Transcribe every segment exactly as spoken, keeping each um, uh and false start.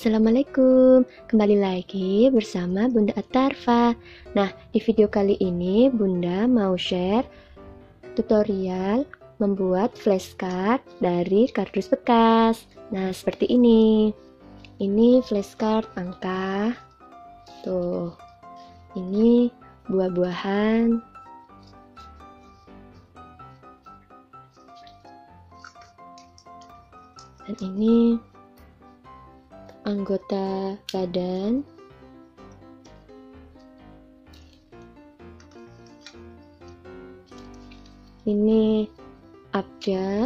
Assalamualaikum, kembali lagi bersama Bunda Atarfa. Nah, di video kali ini Bunda mau share tutorial membuat flashcard dari kardus bekas. Nah, seperti ini. Ini flashcard angka. Tuh. Ini buah-buahan. Dan ini anggota badan. Ini abjad.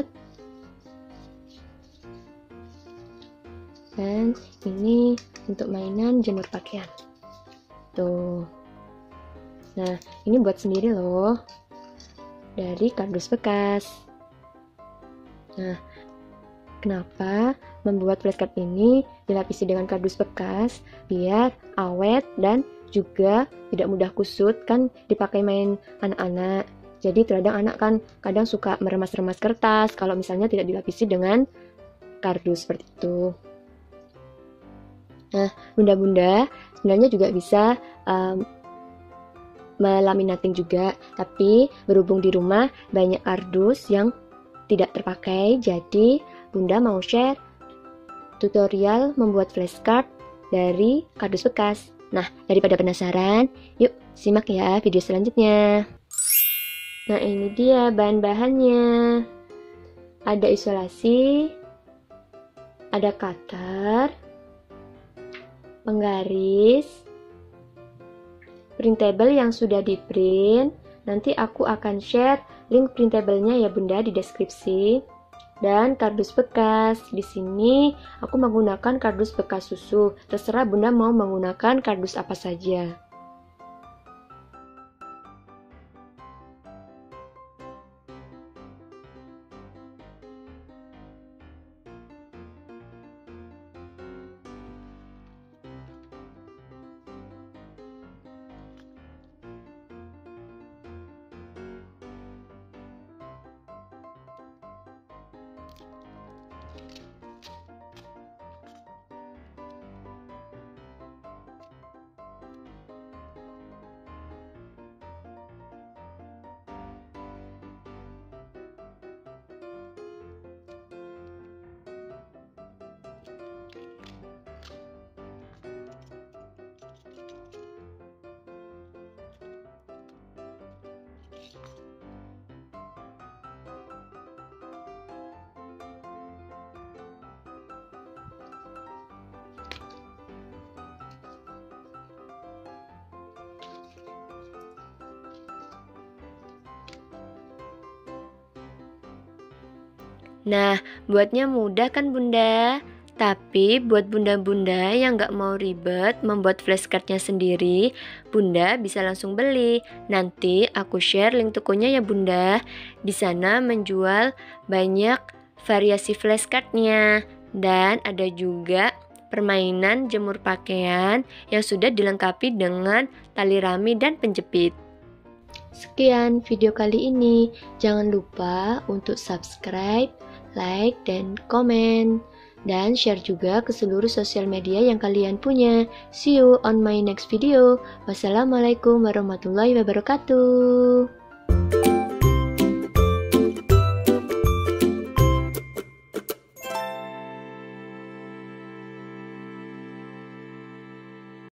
Dan ini untuk mainan jemur pakaian. Tuh. Nah, ini buat sendiri loh. Dari kardus bekas. Nah, kenapa membuat flashcard ini dilapisi dengan kardus bekas? Biar awet dan juga tidak mudah kusut, kan dipakai main anak-anak. Jadi terkadang anak kan kadang suka meremas-remas kertas kalau misalnya tidak dilapisi dengan kardus seperti itu. Nah, bunda-bunda sebenarnya juga bisa um, melaminating juga, tapi berhubung di rumah banyak kardus yang tidak terpakai, jadi Bunda mau share tutorial membuat flashcard dari kardus bekas. Nah, daripada penasaran, yuk simak ya video selanjutnya. Nah, ini dia bahan-bahannya. Ada isolasi, ada cutter, penggaris, printable yang sudah di print. Nanti aku akan share link printable-nya ya Bunda di deskripsi. Dan kardus bekas. Di sini aku menggunakan kardus bekas susu. Terserah Bunda mau menggunakan kardus apa saja. Nah, buatnya mudah kan Bunda? Tapi buat bunda-bunda yang gak mau ribet membuat flashcardnya sendiri, Bunda bisa langsung beli. Nanti aku share link tokonya ya Bunda. Di sana menjual banyak variasi flashcardnya. Dan ada juga permainan jemur pakaian yang sudah dilengkapi dengan tali rami dan penjepit. Sekian video kali ini. Jangan lupa untuk subscribe, like, dan komen. Dan share juga ke seluruh sosial media yang kalian punya. See you on my next video. Wassalamualaikum warahmatullahi wabarakatuh.